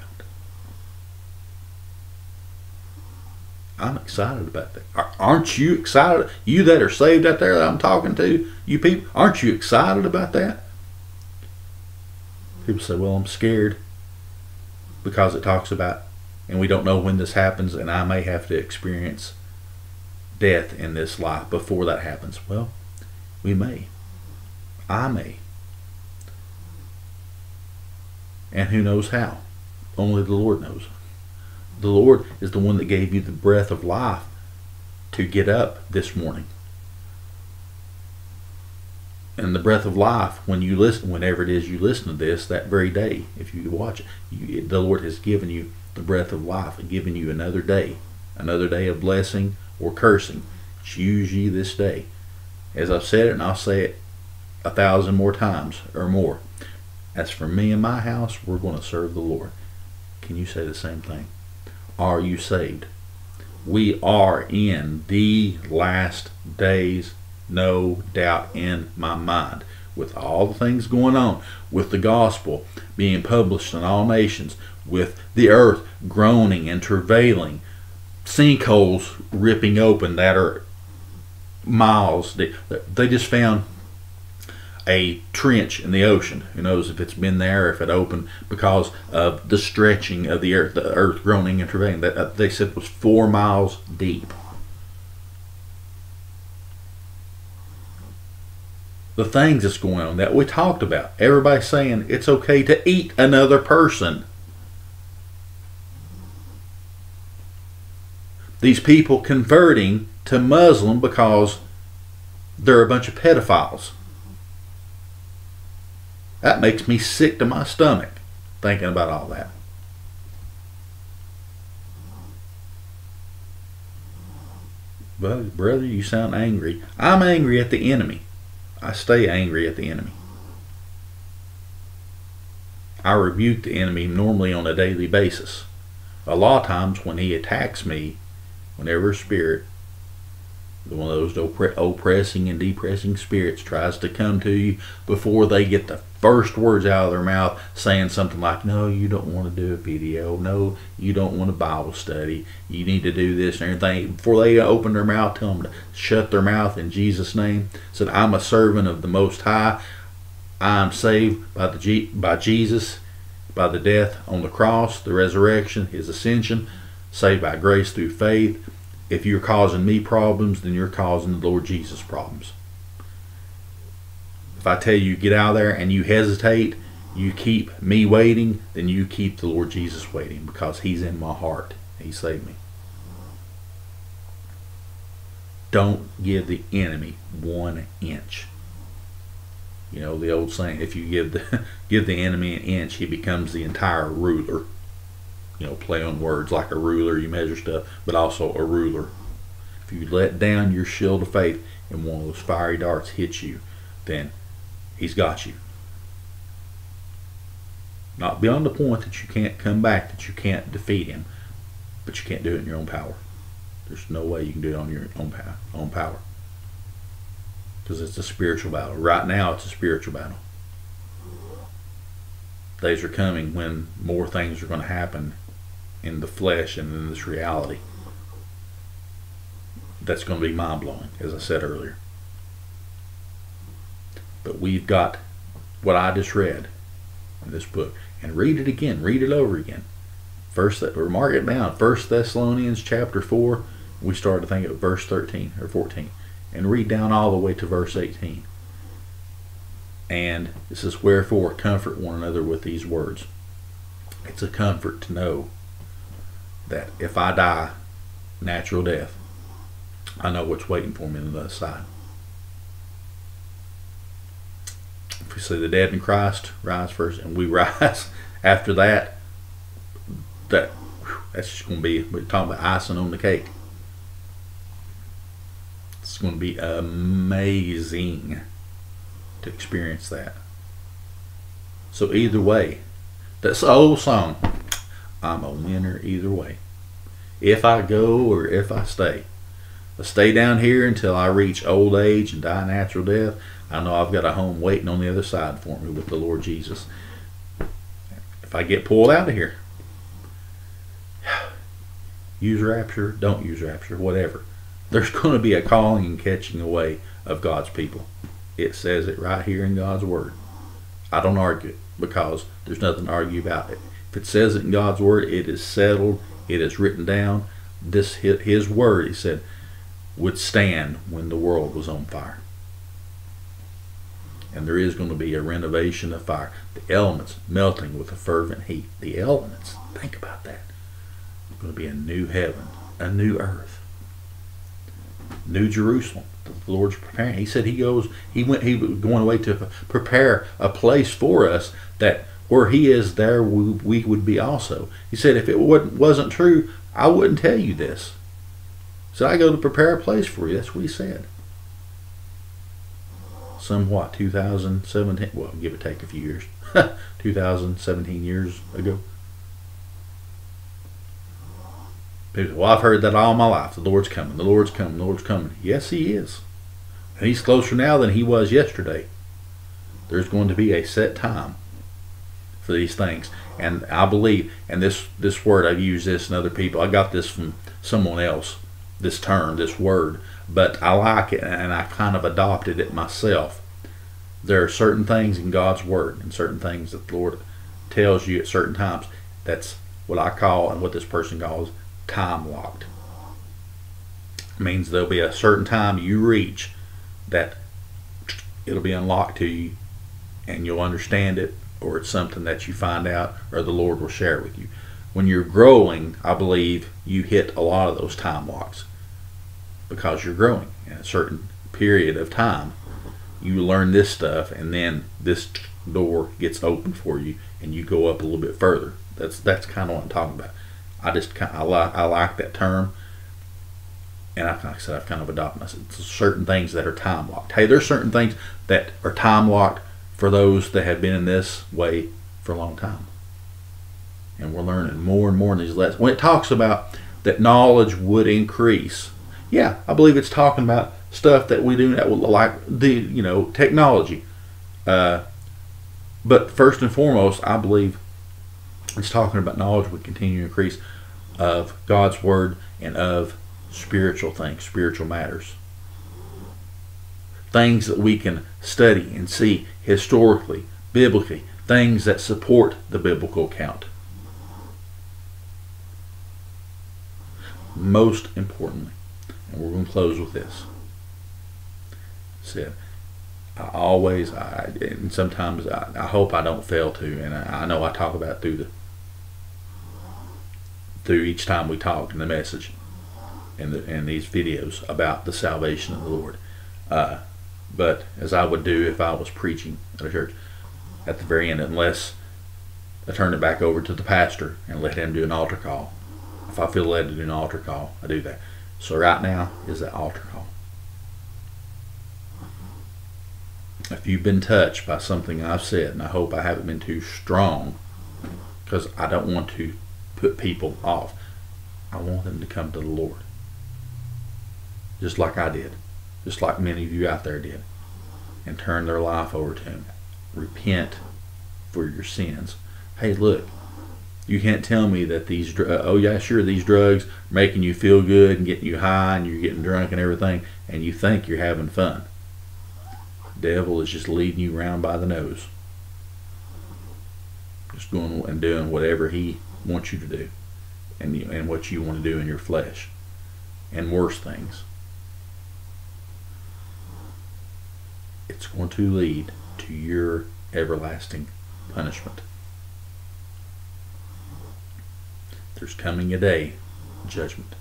I'm excited about that. Aren't you excited? You that are saved out there that I'm talking to, you people, aren't you excited about that? People say, well, I'm scared because it talks about, and we don't know when this happens, and I may have to experience death in this life before that happens. Well, we may. I may. And who knows how? Only the Lord knows. The Lord is the one that gave you the breath of life to get up this morning. And the breath of life, when you listen, whenever it is you listen to this, that very day, if you watch it, the Lord has given you the breath of life and given you another day of blessing or cursing. Choose ye this day. As I've said it, and I'll say it 1,000 more times or more. As for me and my house, we're going to serve the Lord. Can you say the same thing? Are you saved? We are in the last days, no doubt in my mind. With all the things going on, with the gospel being published in all nations, with the earth groaning and travailing, sinkholes ripping open that are miles. They just found a trench in the ocean. Who knows if it's been there, if it opened, because of the stretching of the earth groaning and travailing. That they said was 4 miles deep. The things that's going on that we talked about. Everybody's saying it's okay to eat another person. These people converting to Muslim because they're a bunch of pedophiles. That makes me sick to my stomach thinking about all that. But brother, you sound angry. I'm angry at the enemy. I stay angry at the enemy. I rebuke the enemy normally on a daily basis. A lot of times when he attacks me, whenever a spirit, one of those oppressing and depressing spirits tries to come to you before they get the first words out of their mouth, saying something like, no, you don't want to do a video, no, you don't want a Bible study, you need to do this and everything. Before they open their mouth, tell them to shut their mouth in Jesus' name. Said, I'm a servant of the Most High. I'm saved by Jesus, by the death on the cross, the resurrection, his ascension, saved by grace through faith. If you're causing me problems, then you're causing the Lord Jesus problems. If I tell you get out of there and you hesitate, you keep me waiting, then you keep the Lord Jesus waiting, because he's in my heart. He saved me. Don't give the enemy 1 inch. You know the old saying, if you give the enemy an inch, he becomes the entire ruler. You know, play on words, like a ruler, you measure stuff, but also a ruler. If you let down your shield of faith and one of those fiery darts hits you, then he's got you. Not beyond the point that you can't come back, that you can't defeat him, but you can't do it in your own power. There's no way you can do it on your own power. Because it's a spiritual battle. Right now it's a spiritual battle. Days are coming when more things are going to happen in the flesh and in this reality. That's going to be mind-blowing, as I said earlier. But we've got what I just read in this book. And read it again. Read it over again. Mark it down. 1 Thessalonians chapter 4. We started to think of verse 13 or 14. And read down all the way to verse 18. And it says, wherefore comfort one another with these words. It's a comfort to know that if I die natural death, I know what's waiting for me on the other side. If we see the dead in Christ rise first, and we rise after that, that's just going to be, we're talking about icing on the cake. It's going to be amazing to experience that. So either way, that's the old song. I'm a winner either way. If I go or if I stay. I stay down here until I reach old age and die a natural death. I know I've got a home waiting on the other side for me with the Lord Jesus. If I get pulled out of here, use rapture, don't use rapture, whatever. There's going to be a calling and catching away of God's people. It says it right here in God's Word. I don't argue it because there's nothing to argue about it. If it says it in God's Word, it is settled. It is written down. This His Word, He said, would stand when the world was on fire. And there is going to be a renovation of fire. The elements melting with a fervent heat. The elements, think about that. There's going to be a new heaven, a new earth, New Jerusalem. The Lord's preparing. He said He was going away to prepare a place for us, that where He is, there we would be also. He said if it wasn't true, I wouldn't tell you this. So I go to prepare a place for you. That's what He said. Somewhat 2017, well, give or take a few years. 2017 years ago. People say, well, I've heard that all my life. The Lord's coming, the Lord's coming, the Lord's coming. Yes, He is. And He's closer now than He was yesterday. There's going to be a set time for these things. And I believe, and this word, I've used this in other people. I got this from someone else, this term, this word. But I like it, and I kind of adopted it myself. There are certain things in God's Word and certain things that the Lord tells you at certain times. That's what I call, and what this person calls, time locked. It means there'll be a certain time you reach that it'll be unlocked to you and you'll understand it, or it's something that you find out or the Lord will share with you. When you're growing, I believe you hit a lot of those time locks because you're growing in a certain period of time. You learn this stuff, and then this door gets open for you and you go up a little bit further. That's kind of what I'm talking about. I like that term, and like I said, I've kind of adopted it. Certain things that are time locked. Hey, there's certain things that are time locked for those that have been in this way for a long time, and we're learning more and more in these lessons. When it talks about that knowledge would increase, yeah, I believe it's talking about stuff that we do, like the technology. But first and foremost, I believe it's talking about knowledge would continue to increase of God's Word and of spiritual things, spiritual matters. Things that we can study and see historically, biblically, things that support the biblical account. Most importantly, and we're going to close with this. So, and sometimes I hope I don't fail to, and I know I talk about through each time we talk in the message in these videos about the salvation of the Lord. But as I would do if I was preaching at a church at the very end, unless I turn it back over to the pastor and let him do an altar call. If I feel led to do an altar call, I do that. So right now is that altar call. If you've been touched by something I've said, and I hope I haven't been too strong, because I don't want to put people off. I want them to come to the Lord. Just like I did. Just like many of you out there did. And turn their life over to Him. Repent for your sins. Hey, look. You can't tell me that these these drugs are making you feel good and getting you high and you're getting drunk and everything, and you think you're having fun. The devil is just leading you around by the nose. Just going and doing whatever he wants you to do, and what you want to do in your flesh, and worse things. It's going to lead to your everlasting punishment. There's coming a day, judgment.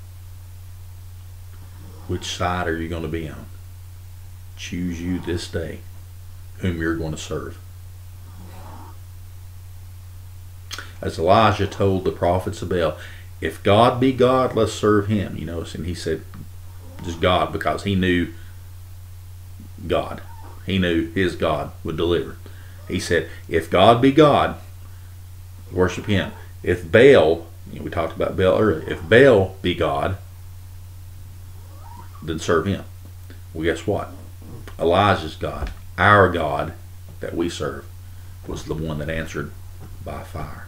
Which side are you going to be on? Choose you this day whom you're going to serve. As Elijah told the prophets of Baal, if God be God, let's serve Him. And he said just God, because he knew God. He knew his God would deliver. He said, if God be God, worship him. If Baal, we talked about Baal earlier, if Baal be God, then serve him. Well, guess what? Elijah's God, our God that we serve, was the one that answered by fire.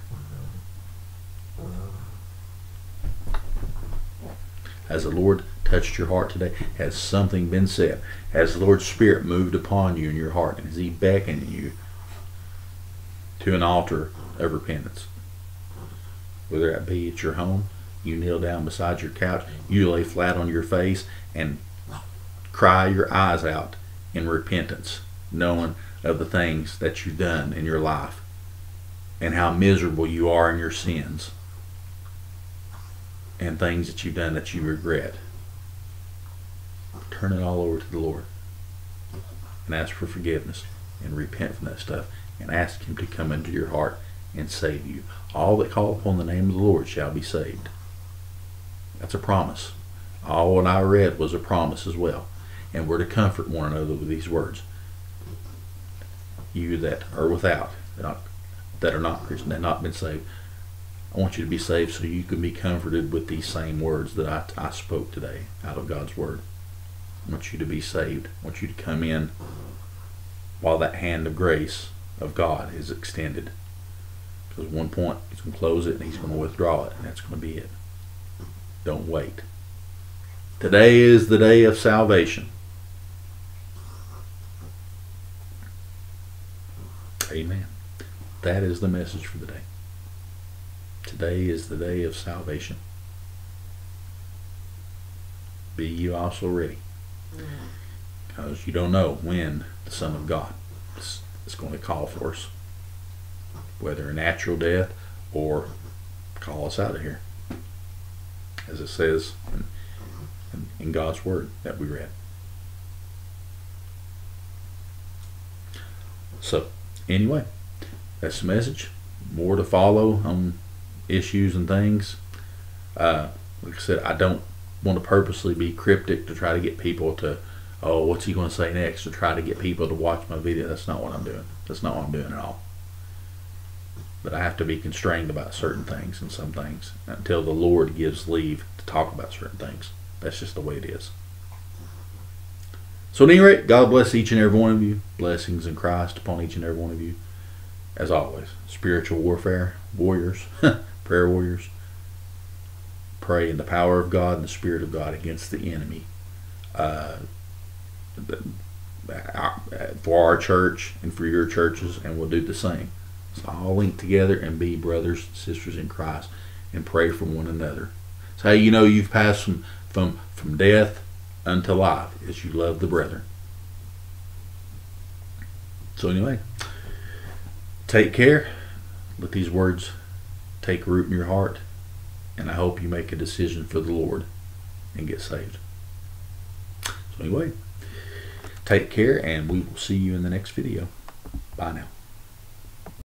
Has the Lord touched your heart today? Has something been said? Has the Lord's Spirit moved upon you in your heart? And is he beckoning you to an altar of repentance? Whether that be at your home, you kneel down beside your couch, you lay flat on your face and cry your eyes out in repentance, knowing of the things that you've done in your life and how miserable you are in your sins and things that you've done that you regret. Turn it all over to the Lord and ask for forgiveness and repent from that stuff and ask him to come into your heart and save you. All that call upon the name of the Lord shall be saved. That's a promise. All what I read was a promise as well. And we're to comfort one another with these words. You that are without, that are not Christian, that have not been saved, I want you to be saved so you can be comforted with these same words that I spoke today out of God's Word. I want you to be saved. I want you to come in while that hand of grace of God is extended. Because at one point, he's going to close it and he's going to withdraw it, and that's going to be it. Don't wait. Today is the day of salvation. Amen. That is the message for the day. Today is the day of salvation. Be you also ready. Because you don't know when the Son of God is going to call for us. Whether a natural death or call us out of here. As it says in God's Word that we read. So, anyway, that's the message. More to follow on issues and things. Like I said, I don't want to purposely be cryptic to try to get people to, oh, what's he going to say next, to try to get people to watch my video. That's not what I'm doing. That's not what I'm doing at all. But I have to be constrained about certain things and some things until the Lord gives leave to talk about certain things. That's just the way it is. So at any rate, God bless each and every one of you. Blessings in Christ upon each and every one of you. As always, spiritual warfare warriors, prayer warriors, pray in the power of God and the Spirit of God against the enemy. For our church and for your churches, and we'll do the same. So all link together and be brothers and sisters in Christ and pray for one another. It's how you know you've passed from death unto life, as you love the brethren. So anyway, take care. Let these words take root in your heart, and I hope you make a decision for the Lord and get saved. So anyway, take care, and we will see you in the next video. Bye now.